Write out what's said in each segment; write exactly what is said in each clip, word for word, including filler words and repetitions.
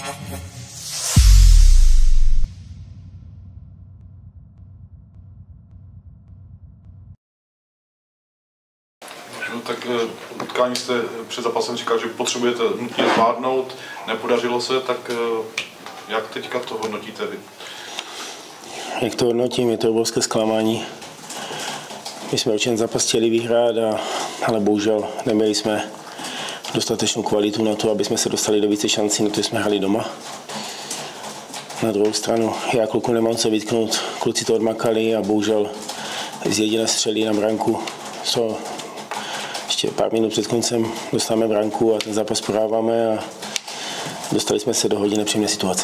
No, tak utkání jste před zápasem říkal, že potřebujete nutně zvládnout, nepodařilo se, tak jak teďka to hodnotíte vy? Jak to hodnotím, je to obrovské zklamání. My jsme určitě zápas chtěli vyhrát, a, ale bohužel neměli jsme dostatečnou kvalitu na to, aby jsme se dostali do více šancí, na to jsme hráli doma. Na druhou stranu, já kluku nemám co vytknout, kluci to odmakali a bohužel z jediné střely na branku, co ještě pár minut před koncem dostáváme branku a ten zápas prohráváme a dostali jsme se do hodně nepříjemné situace.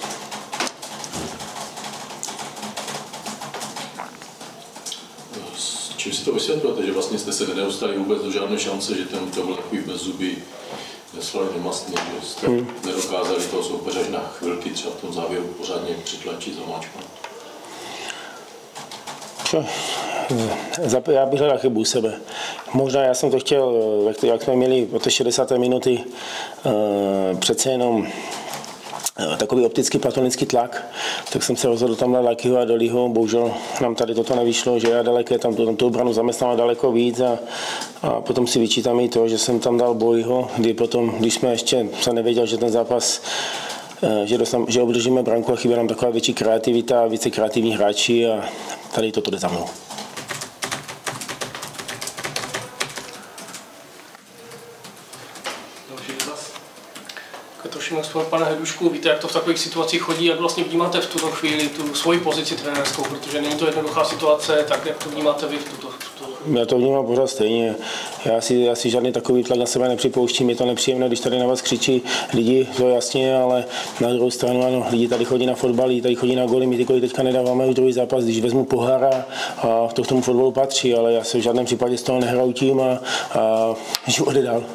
Čím si to vysvětlujete, že vlastně jste se nedostali vůbec do žádné šance, že ten to byl takový bezzubý, neslavný, nemastný, že jste hmm. nedokázali toho soupeře na chvilky třeba v tom závěru pořádně přitlačit, zamáčknout? Já bych hledal chybu u sebe. Možná já jsem to chtěl, jak jsme měli po té šedesáté minuty přece jenom takový optický platonický tlak, tak jsem se rozhodl tam dát Lakyho a Dolího. Bohužel nám tady toto nevyšlo, že já daleké tam, tam tu obranu zaměstnal daleko víc a, a potom si vyčítám i to, že jsem tam dal Bojího, kdy potom, když jsme ještě se nevěděl, že ten zápas že, dostám, že obdržíme branku a chybí nám taková větší kreativita a více kreativní hráči a tady toto jde za mnou. Trošku nespomínám, pane Hedušku, víte, jak to v takových situacích chodí, jak vlastně vnímáte v tuto chvíli tu svoji pozici trenérskou, protože není to jednoduchá situace, tak jak to vnímáte vy v tuto chvíli? Já to vnímám pořád stejně. Já si, já si žádný takový tlak na sebe nepřipouštím, je to nepříjemné, když tady na vás křičí lidi, to jasně, ale na druhou stranu ano, lidi tady chodí na fotbal, lidi tady chodí na goly, my ty goly teďka nedáváme už druhý zápas, když vezmu pohára a to k tomu fotbalu patří, ale já se v žádném případě z toho nehroutím a, a žiju ode dál.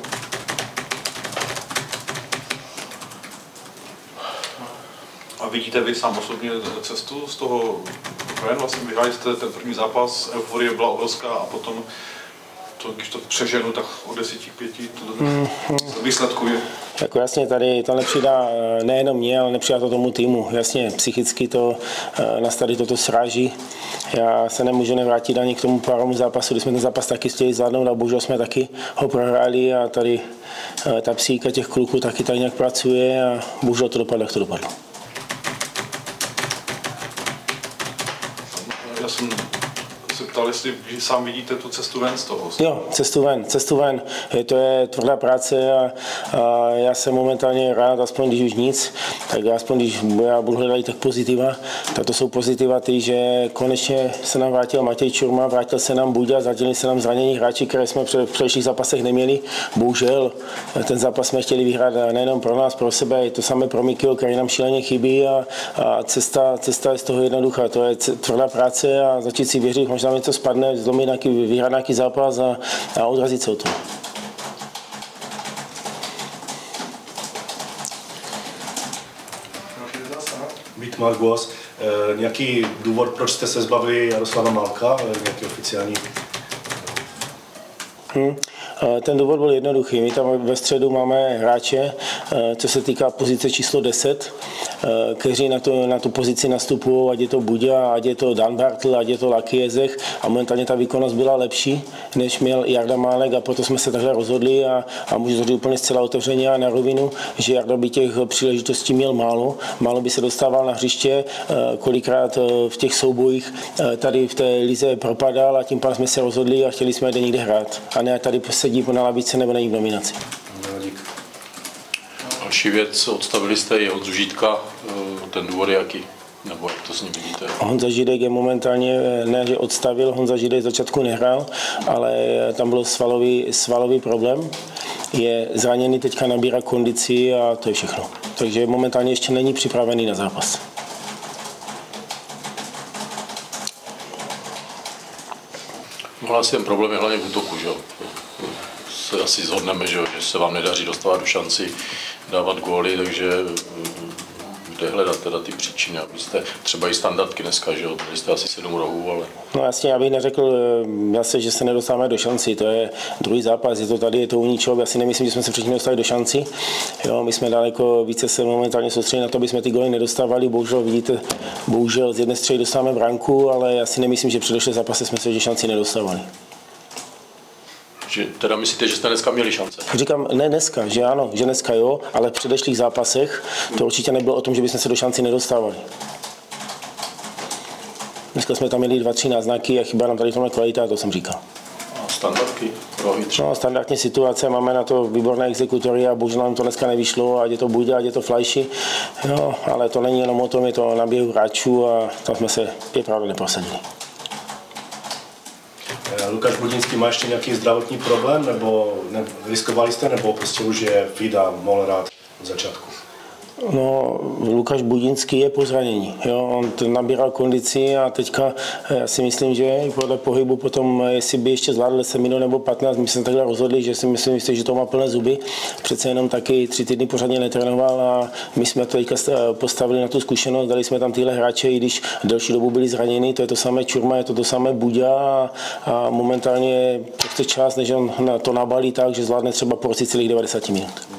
A vidíte vy sám osobně cestu z toho ven? Vlastně vyhráli jste ten první zápas, euforie byla obrovská a potom, to, když to přeženu, tak od deseti k pěti to mm, výsledku je. Jako jasně, tady to nepřidá nejenom mě, ale nepřidá to tomu týmu. Jasně, psychicky to nás tady toto sráží. Já se nemůžu nevrátit ani k tomu párovému zápasu, kdy jsme ten zápas taky chtěli zvládnout a bohužel jsme taky ho prohráli a tady ta psychika těch kluků taky tady nějak pracuje a bohužel to dopadlo, jak to dopadlo. Já jsem se ptal, jestli sám vidíte tu cestu ven z toho. Jo, cestu ven, cestu ven. To je tvrdá práce a, a já jsem momentálně rád, aspoň když už nic, tak aspoň když já budu hledat tak pozitiva, tak to jsou pozitiva ty, že konečně se nám vrátil Matěj Čurma, vrátil se nám Buďa, zradili se nám zranění hráči, které jsme v předešlých zápasech neměli. Bohužel ten zápas jsme chtěli vyhrát nejenom pro nás, pro sebe, je to samé pro Mikyho, který nám šíleně chybí a, a cesta, cesta je z toho jednoduchá. To je tvrdá práce a začít si věřit, možná něco spadne, zlomit nějaký, vyhrát nějaký zápas a, a odrazit se od toho. Vítmar Głos. E, nějaký důvod, proč jste se zbavili Jaroslava Malka? Nějaký oficiální? Hmm. Ten důvod byl jednoduchý. My tam ve středu máme hráče, co se týká pozice číslo deset, kteří na, to, na tu pozici nastupují, ať je to Buďa, ať je to Dan Bartl, ať je to Laky Jezech a momentálně ta výkonnost byla lepší, než měl Jarda Málek a proto jsme se takhle rozhodli a, a můžu to říct úplně zcela otevřeně a na rovinu, že Jarda by těch příležitostí měl málo, málo by se dostával na hřiště, kolikrát v těch soubojích tady v té lize propadal a tím pádem jsme se rozhodli a chtěli jsme jde někde hrát a ne tady sedí na lavici nebo není v nominaci. Další věc, odstavili jste i Honzu Žídka, ten důvod je jaký? Nebo jak to s ním vidíte? Honza Žídek je momentálně, ne že odstavil, Honza Žídek začátku nehrál, ale tam byl svalový, svalový problém. Je zraněný, teďka nabírá kondici a to je všechno. Takže momentálně ještě není připravený na zápas. No, asi ten problém je hlavně v útoku, že jo? Se asi shodneme, že, že se vám nedaří dostávat do šanci dávat góly, takže kde hledat teda ty příčiny, abyste třeba i standardky dneska, že jo, měli jste asi sedm rohů, ale... No jasně, já bych neřekl zase, že se nedostáváme do šanci, to je druhý zápas, je to tady, je to u ničeho, já si nemyslím, že jsme se předtím dostali do šanci, jo, my jsme daleko více se momentálně soustředili na to, aby jsme ty góly nedostávali, bohužel vidíte, bohužel z jedné střely dostáváme branku, ale já si nemyslím, že předešlé zápasy jsme se že šanci nedostávali. Že teda myslíte, že jste dneska měli šance? Říkám, ne dneska, že ano, že dneska jo, ale v předešlých zápasech to určitě nebylo o tom, že bychom se do šanci nedostávali. Dneska jsme tam měli dva, tři náznaky a chyba nám tady tohle kvalita, to jsem říkal. A standardky, rohy třeba? No, standardní situace, máme na to výborné exekutory a bohužel nám to dneska nevyšlo, ať je to Buďa, ať je to Flajši, jo, ale to není jenom o tom, je to na běhu hráčů a tam jsme se je pravda neprosadili. Lukáš Budinský má ještě nějaký zdravotní problém, nebo ne, riskovali jste, nebo prostě už je Vida mohl hrát od začátku? No, Lukáš Budinský je po zranění. Jo? On nabíral kondici a teďka já si myslím, že i podle pohybu potom, jestli by ještě zvládl deset minut nebo patnáct, my jsme takhle rozhodli, že si myslím, že to má plné zuby. Přece jenom taky tři týdny pořádně netrénoval a my jsme to teďka postavili na tu zkušenost, dali jsme tam tyhle hráče, i když delší dobu byli zraněni, to je to samé Čurma, je to to samé Buďa a, a momentálně chce čas, než on to nabalí tak, že zvládne třeba porci celých devadesát minut.